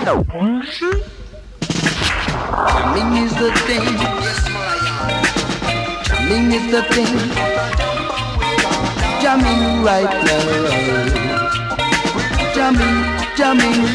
Jamming is the thing. Jamming is the thing. Jamming right now. Jamming.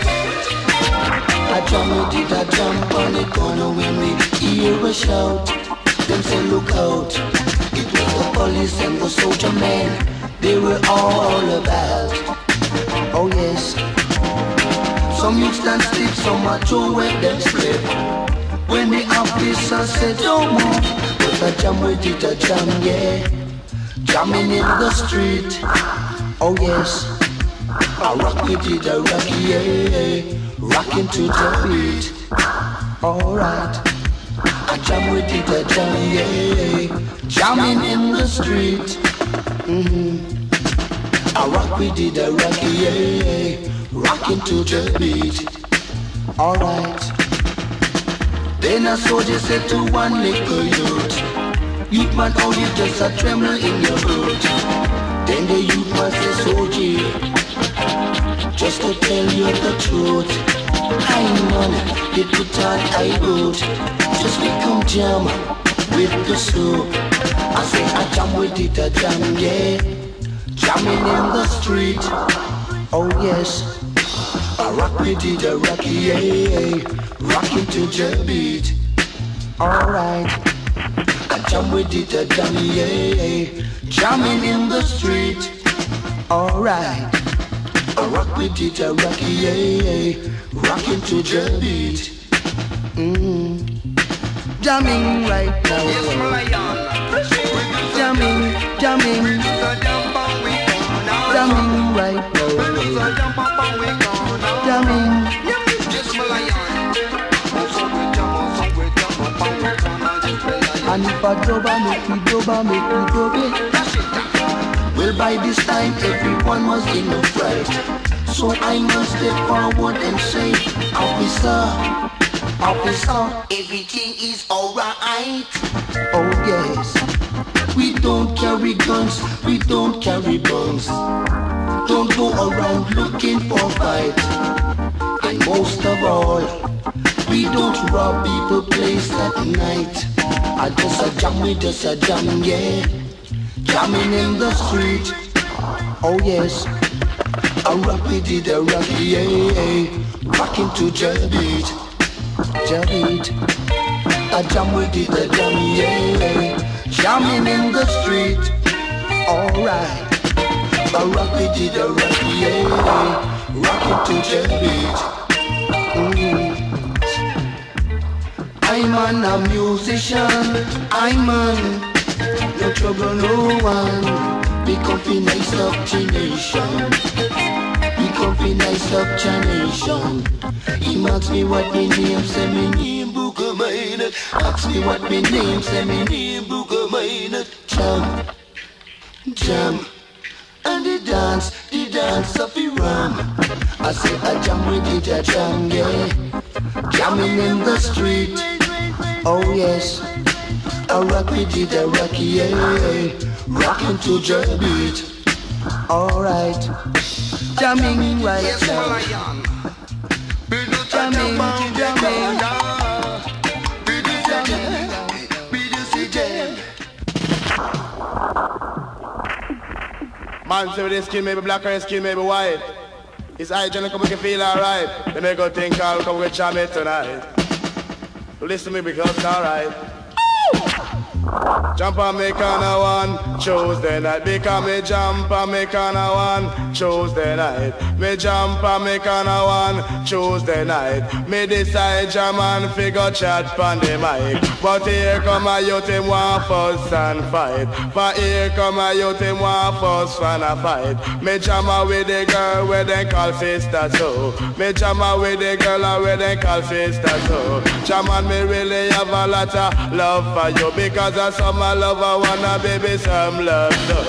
I jam with it, I jump on the corner when we hear a shout. Them say look out. It was the police and the soldier man. They were all about. Oh yes. Some youths stand stiff, some are too wet, them slip. When the officer said don't move, but I jam with it, I jam, yeah. Jamming in the street. Oh yes. I rock with it, I rock, yeah. Rocking to the beat. Alright. I jam with it, I jam, yeah. Jamming in the street. I rock with it, I rock, yeah. Rocking to the beat. Alright. Then a soldier said to one little youth, youth man, oh you just a tremble in your boot. Then the youth man said, soldier, just to tell you the truth, I man, they put on I boot. Just become jam with the soup. I say I jam with it, I jam, yeah. Jamming in the street. Oh yes. I rock with it, I rock, yeah. Rocking to the beat. Alright. I jam with it, I jam, yeah. Jamming in the street. Alright. I rock with it, I rock, yeah. Rocking to the beat. Jamming right now. Jamming. Jamming right now. Jamming. And if I make me drop it. Well, by this time everyone was in a fright, so I must step forward and say, officer, everything is alright. Oh yes, we don't carry guns, we don't carry bombs. Don't go around looking for fight. And most of all, we don't rob people place at night. I just a jam, we just a jam, yeah. Jamming in the street. Oh yes, I rock with it, I rock, yeah. Rocking to the beat. I jam with it, I jam, yeah. Jamming in the street. Alright. I rock with it, I rock, yeah. Rocking to the beat. I'm a musician, I'm on. No trouble, no one. Be comfy, nice up to nation. Be comfy, nice up to nation. He asks me what my name, say me name Booker Minot. Ask me what my name, say me name Booker Minot. Jam. And the dance of the rum. I say I jam with it, I jam, yeah. Jamming in the street. Oh yes. I rock with it, I rock, yeah. Rocking to the beat. Alright. Jamming right now. Jamming. Man, say this skin maybe black or his skin maybe white. His hygiene come we can feel alright. Then they go think I'll come with jam it tonight. Listen to me because it's alright. Jump and make on a one Tuesday night. Because me jump and make on a one Tuesday night. Me jump and make on a one Tuesday night. Me decide jam and figure chat on the mic. But here come a youth him want fuss and fight. But here come a youth him want fuss and a fight. Me jam with the girl where they call sister so. Me jam with the girl where they call sister so. Jam and me really have a lot of love for you. Because of some love I wanna baby some love so.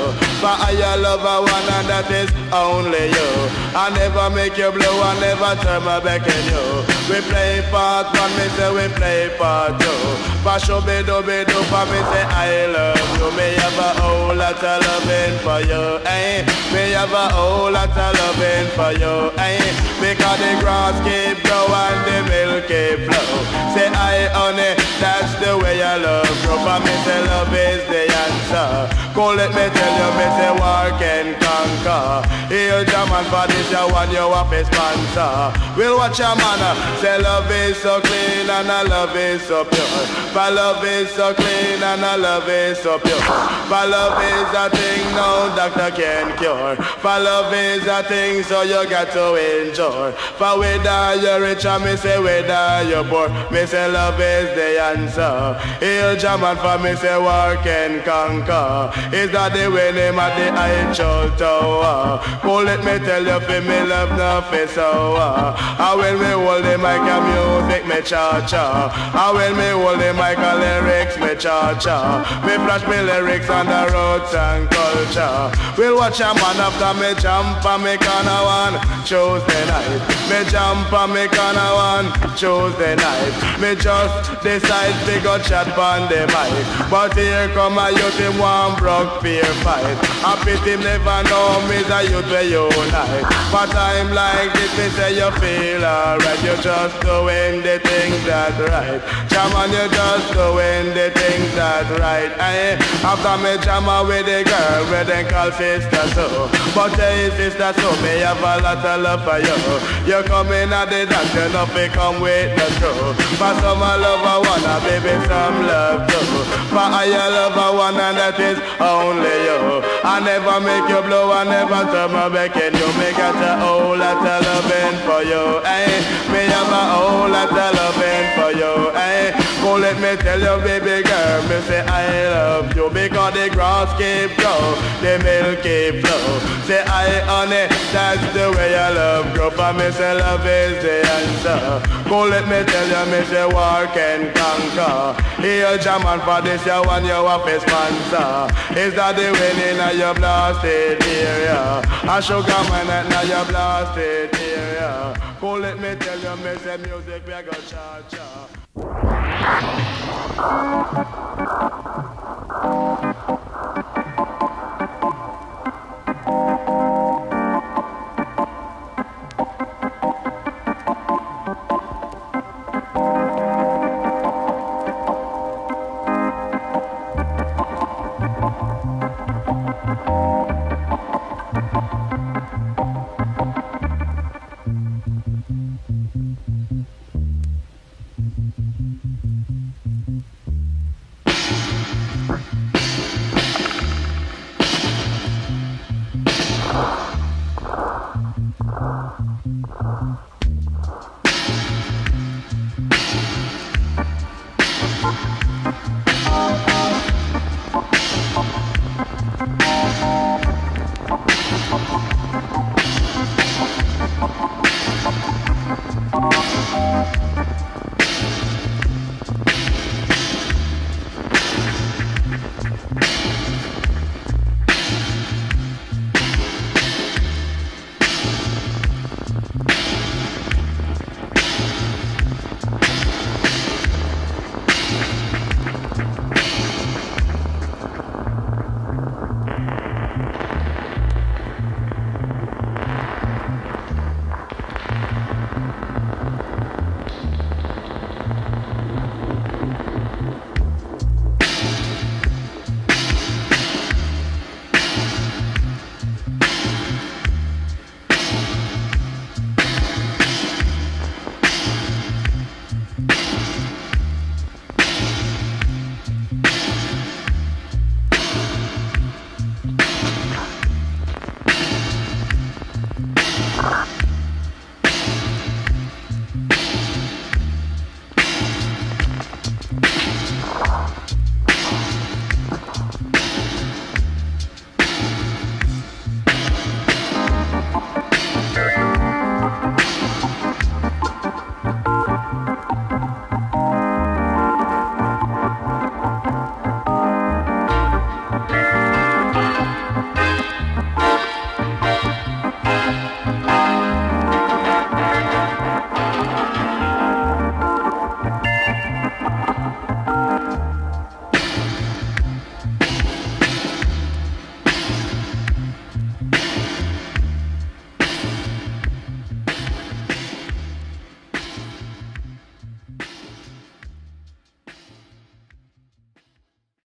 But I love a one and that is only you. I never make you blue, I never turn my back on you. We play part one, me say we play part two. But shoo-be-doo-be-doo, for me say I love you. Me have a whole lot of loving for you, eh? Me have a whole lot of loving for you, eh? Because the grass keep growing, the milk keep flow. Say I honey, that's the way I love you. For me say love is the answer. Go let me tell you, me say war can conquer. Heal German for this, you want you up a sponsor. We'll watch your man, say love is so clean and I love is so pure. For love is so clean and I love is so pure. For love is a thing no doctor can cure. For love is a thing so you got to enjoy. For whether you're rich or me say whether you're poor, me say love is the answer. Heal German for me say war can conquer. Is that the way name at the Eiffel Tower? Oh, let me tell you, for me love nothing sour. And when me hold the mic and music, me cha-cha. And when me hold the mic and lyrics, me cha-cha. Me flash me lyrics on the roots and culture. We'll watch a man after me jump and me corner one Tuesday night. Me jump and me corner one Tuesday night. Me just decide to go chat on the mic. But here come a youth in one broke fear fight. I pity him never know me that youth will unite. But time like this me say you feel alright. You just doing the things that right. Jaman, you just doing the things that right. After me jam with the girl where they call sister so. But hey sister so me have a lot of love for you. You come in at the dance, you know fi come with the crew. For some I love a one, and baby some love too. For I love a one and that is only you. I never make you blow, I never turn my back in you. Me got a whole lot of loving for you, eh? Me have a whole lot of loving for you, eh? Go let me tell you baby girl, me say I love you. Because the grass keep grow, the milk keep flow. Say I honey, that's the way I love you. For me say love is the answer. Go let me tell you, me say war can conquer. Here German for this you want you up a sponsor. Is that the winning of your blasted area? A sugar man at your blasted area. Go let me tell you, me say music we go cha-cha.